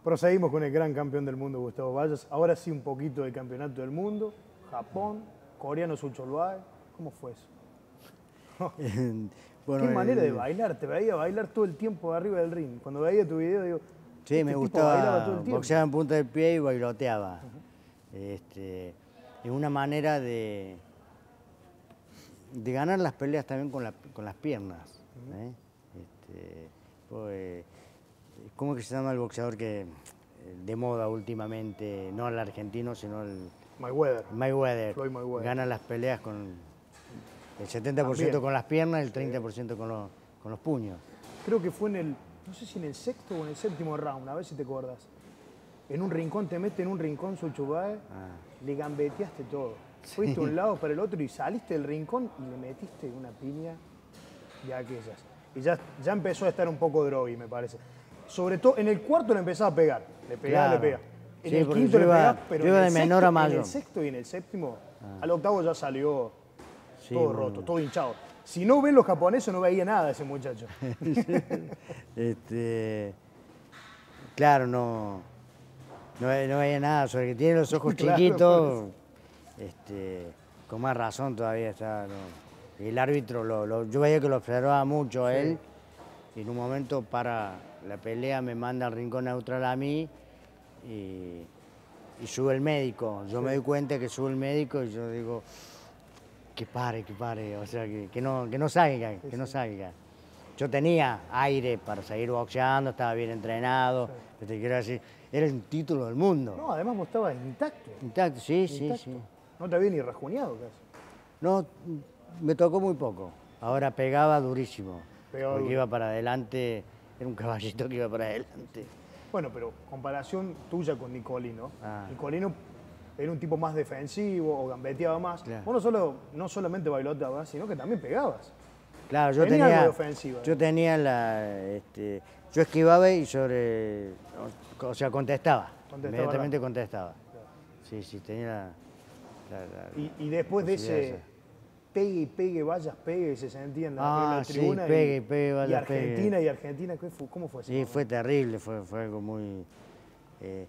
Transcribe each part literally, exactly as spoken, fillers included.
Proseguimos con el gran campeón del mundo, Gustavo Vallas. Ahora sí un poquito del campeonato del mundo. Japón, coreano Sucholuae. ¿Cómo fue eso? Bueno, Qué manera el... de bailar. Te veía bailar todo el tiempo arriba del ring. Cuando veía tu video, digo... Sí, este me gustaba. Boxeaba en punta del pie y bailoteaba. Uh-huh. este, es una manera de, de ganar las peleas también con, la, con las piernas. Uh-huh. ¿eh? este, pues, ¿Cómo es que se llama el boxeador que de moda últimamente? No el argentino, sino el... Mayweather. Mayweather. Mayweather. Gana las peleas con el setenta por ciento también con las piernas y el treinta por ciento sí. con, los, con los puños. Creo que fue en el, no sé si en el sexto o en el séptimo round, a ver si te acuerdas. En un rincón, te mete en un rincón Sucholuae, ah. le gambeteaste todo. Sí. Fuiste de un lado para el otro y saliste del rincón y le metiste una piña de aquellas. Y ya, ya empezó a estar un poco drogui, me parece. Sobre todo, en el cuarto le empezaba a pegar. Le pegaba, claro. le pega. En sí, el quinto le pegaba, pero en el, de menor sexto, a mayor. en el sexto y en el séptimo, ah. al octavo ya salió sí, todo bueno. roto, todo hinchado. Si no ven los japoneses, no veía nada ese muchacho. este, claro, no, no, no veía nada, sobre que tiene los ojos claro, chiquitos, este, con más razón todavía está. No. El árbitro, lo, lo, yo veía que lo observaba mucho a sí. él, y en un momento para la pelea me manda al rincón neutral a mí, y, y sube el médico. Yo sí. me doy cuenta que sube el médico y yo digo... que pare, que pare, o sea, que, que, no, que no salga, sí, que no salga. Yo tenía aire para seguir boxeando, estaba bien entrenado, sí. te quiero decir, era el título del mundo. No, además vos estabas intacto. Intacto, sí, intacto. sí, sí. No te había ni rajuñado casi. No, me tocó muy poco. Ahora pegaba durísimo, pegaba porque duro. Iba para adelante, era un caballito que iba para adelante. Bueno, pero comparación tuya con Nicolino, ah. Nicolino era un tipo más defensivo o gambeteaba más. Claro. Vos no, solo, no solamente bailoteabas, sino que también pegabas. Claro, yo tenía, tenía algo de ofensiva. Yo tenía la... Este, yo esquivaba y sobre... O sea, contestaba. contestaba inmediatamente rápido. contestaba. Claro. Sí, sí, tenía la... la, la y, y después de ese esa. pegue y pegue, vayas, pegue, se sentía en la, ah, en la tribuna. Sí, pegue y pegue, vayas, y Argentina, pegue. y Argentina, ¿cómo fue eso? Sí, fue terrible, fue, fue algo muy... Eh,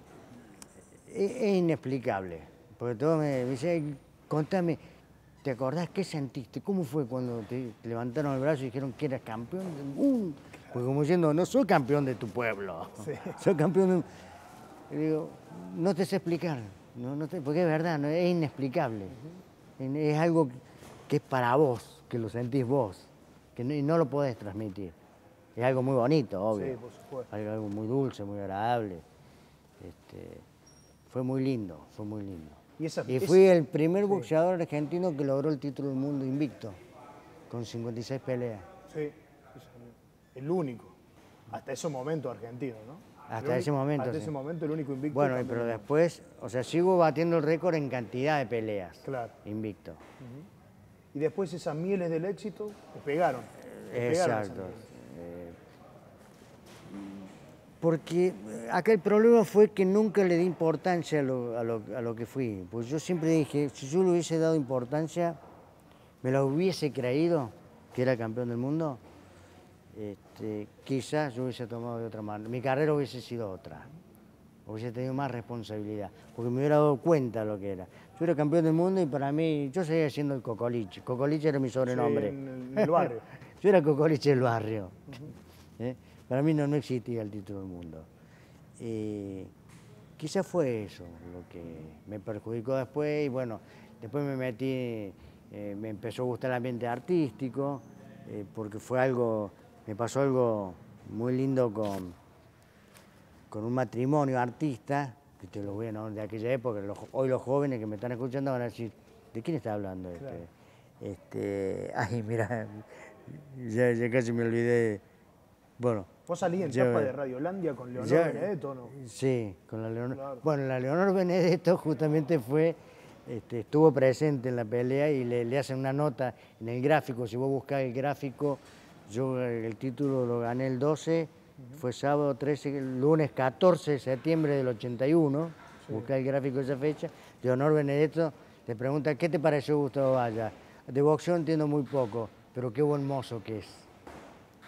es inexplicable, porque todos me dicen, contame, ¿te acordás qué sentiste? ¿Cómo fue cuando te levantaron el brazo y dijeron que eras campeón del mundo? Porque como diciendo, no soy campeón de tu pueblo, sí. soy campeón de... Y digo, no te sé explicar, no, no te... porque es verdad, no, es inexplicable. Uh-huh. Es algo que es para vos, que lo sentís vos, que no, y no lo podés transmitir. Es algo muy bonito, obvio. Sí, por supuesto. Algo, algo muy dulce, muy agradable. Este, Fue muy lindo, fue muy lindo. Y, esa, y fui esa, el primer boxeador sí. argentino que logró el título del mundo invicto, con cincuenta y seis peleas. Sí, el único. Hasta ese momento argentino, ¿no? Hasta ese momento, Hasta sí. ese momento el único invicto. Bueno, pero después, o sea, sigo batiendo el récord en cantidad de peleas. Claro. Invicto. Uh-huh. Y después esas mieles del éxito te pegaron. Te Exacto. Pegaron Porque acá el problema fue que nunca le di importancia a lo, a lo, a lo que fui. Pues yo siempre dije, si yo le hubiese dado importancia, me lo hubiese creído que era campeón del mundo, este, quizás yo hubiese tomado de otra manera. Mi carrera hubiese sido otra. Hubiese tenido más responsabilidad, porque me hubiera dado cuenta de lo que era. Yo era campeón del mundo y para mí, yo seguía siendo el Cocoliche. Cocoliche era mi sobrenombre. Sí, en el barrio. Yo era Cocoliche del barrio. Uh-huh. ¿Eh? Para mí no, no existía el título del mundo. Eh, quizás fue eso lo que me perjudicó después y bueno, después me metí, eh, me empezó a gustar el ambiente artístico, eh, porque fue algo, me pasó algo muy lindo con, con un matrimonio artista, que te lo voy a nombrar de aquella época, los, hoy los jóvenes que me están escuchando van a decir, ¿de quién está hablando? Claro. Este, este, ay, mira, ya, ya casi me olvidé. Bueno, ¿vos salís en tapa de Radiolandia con Leonor yo, Benedetto o no? Sí, con la Leonor. Claro. Bueno, la Leonor Benedetto justamente fue, este, estuvo presente en la pelea y le, le hacen una nota en el gráfico. Si vos buscás el gráfico, yo el título lo gané el doce, uh-huh. fue sábado trece, el lunes catorce de septiembre del ochenta y uno, sí. Buscá el gráfico de esa fecha. Leonor Benedetto te pregunta, ¿qué te pareció Gustavo Vallas? De boxeo entiendo muy poco, pero qué buen mozo que es.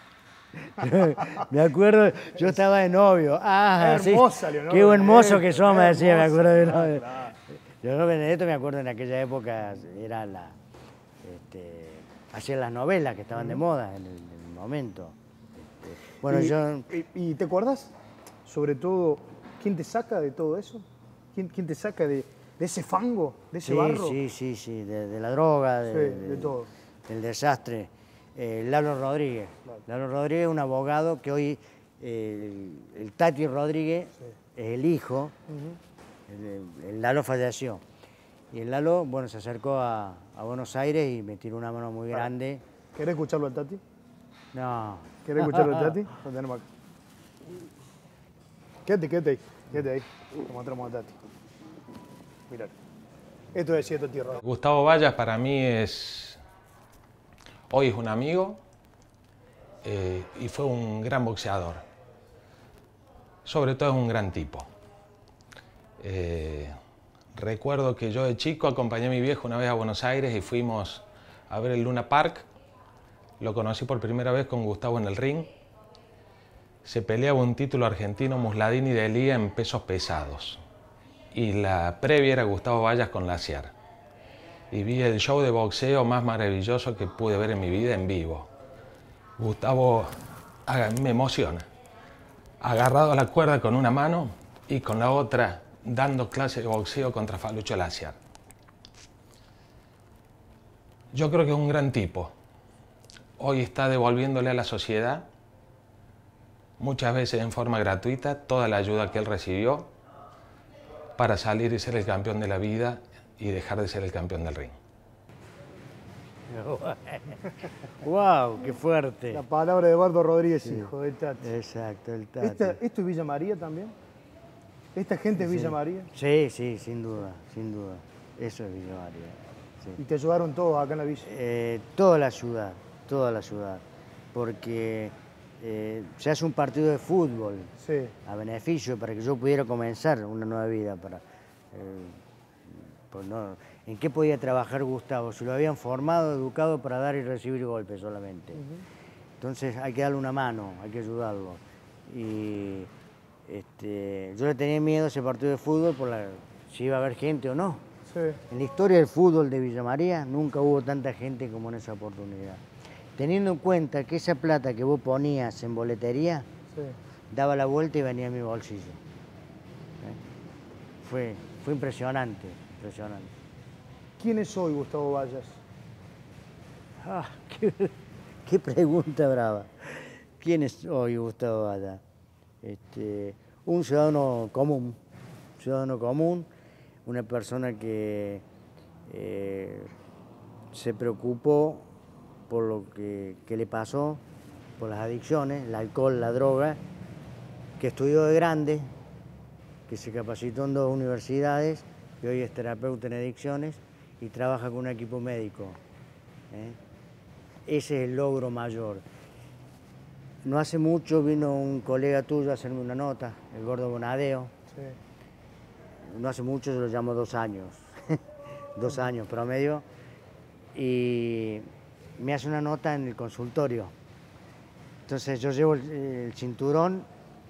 Me acuerdo, yo estaba de novio. Ah, hermosa, sí. Leonor. Qué buen mozo que sos, me decía, me Hermosa, acuerdo de novio. claro. Leonor Benedetto, me acuerdo en aquella época, era la... Este, hacía las novelas que estaban de moda en el, en el momento. Este, bueno, y, yo... Y, ¿Y te acuerdas, sobre todo, quién te saca de todo eso? ¿Quién, quién te saca de, de ese fango, de ese sí, barro? Sí, sí, sí, de, de la droga, de, Sí, de de, todo. del desastre. Eh, Lalo Rodríguez. Claro. Lalo Rodríguez es un abogado que hoy, eh, el, el Tati Rodríguez Sí. es el hijo, Uh-huh. el, el Lalo falleció. Y el Lalo, bueno, se acercó a, a Buenos Aires y me tiró una mano muy Claro. grande. ¿Querés escucharlo al Tati? No. ¿Querés escucharlo al Tati? Lo tenemos acá. Quédate, quédate ahí, quédate ahí. Te mostramos al Tati. Mirá. Esto decía Tati Rodríguez. Gustavo Vallas para mí es... Hoy es un amigo eh, y fue un gran boxeador. Sobre todo es un gran tipo. Eh, recuerdo que yo de chico acompañé a mi viejo una vez a Buenos Aires y fuimos a ver el Luna Park. Lo conocí por primera vez con Gustavo en el ring. Se peleaba un título argentino, Musladini de Elía, en pesos pesados. Y la previa era Gustavo Vallas con Laciar. Y vi el show de boxeo más maravilloso que pude ver en mi vida en vivo. Gustavo a mí me emociona. Agarrado a la cuerda con una mano y con la otra dando clase de boxeo contra Falucho Laciar. Yo creo que es un gran tipo. Hoy está devolviéndole a la sociedad, muchas veces en forma gratuita, toda la ayuda que él recibió para salir y ser el campeón de la vida y dejar de ser el campeón del ring. ¡Wow! ¡Qué fuerte! La palabra de Eduardo Rodríguez, sí. Hijo del Tati. Exacto, el Tati. ¿Esta, ¿Esto es Villa María también? ¿Esta gente es sí. Villa María? Sí, sí, sin duda, sin duda. Eso es Villa María. Sí. ¿Y te ayudaron todos acá en la villa? Eh, toda la ciudad, toda la ciudad. Porque eh, se hace un partido de fútbol Sí. a beneficio para que yo pudiera comenzar una nueva vida. Para, eh, pues no, ¿en qué podía trabajar Gustavo? Si lo habían formado, educado para dar y recibir golpes solamente. Uh-huh. Entonces hay que darle una mano, hay que ayudarlo. Y este, yo le tenía miedo a ese partido de fútbol por la, si iba a haber gente o no. Sí. En la historia del fútbol de Villa María nunca hubo tanta gente como en esa oportunidad. Teniendo en cuenta que esa plata que vos ponías en boletería, sí, daba la vuelta y venía a mi bolsillo. ¿Eh? Fue, fue impresionante, impresionante. ¿Quién es hoy Gustavo Vallas? Ah, qué, qué pregunta brava. ¿Quién es hoy Gustavo Vallas? Este, un ciudadano común, ciudadano común, una persona que eh, se preocupó por lo que, que le pasó, por las adicciones, el alcohol, la droga, que estudió de grande, que se capacitó en dos universidades, que hoy es terapeuta en adicciones y trabaja con un equipo médico. ¿eh? Ese es el logro mayor. No hace mucho vino un colega tuyo a hacerme una nota, el Gordo Bonadeo. Sí. No hace mucho, yo lo llamo dos años, dos años promedio, y me hace una nota en el consultorio. Entonces yo llevo el, el cinturón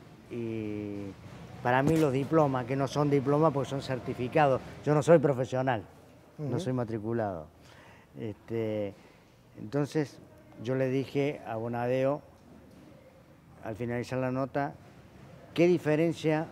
y para mí los diplomas, que no son diplomas porque son certificados, yo no soy profesional, uh-huh, no soy matriculado. Este, entonces yo le dije a Bonadeo, al finalizar la nota, ¿qué diferencia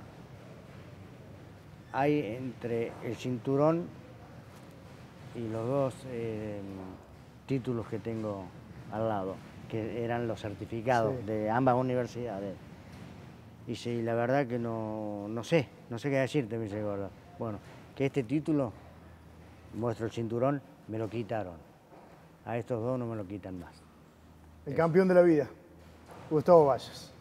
hay entre el cinturón y los dos eh, títulos que tengo al lado, que eran los certificados, sí, de ambas universidades? Y sí, la verdad que no, no sé, no sé qué decirte, me dice Gordo. Bueno, que este título, muestro el cinturón, me lo quitaron. A estos dos no me lo quitan más. El campeón de la vida, Gustavo Vallas.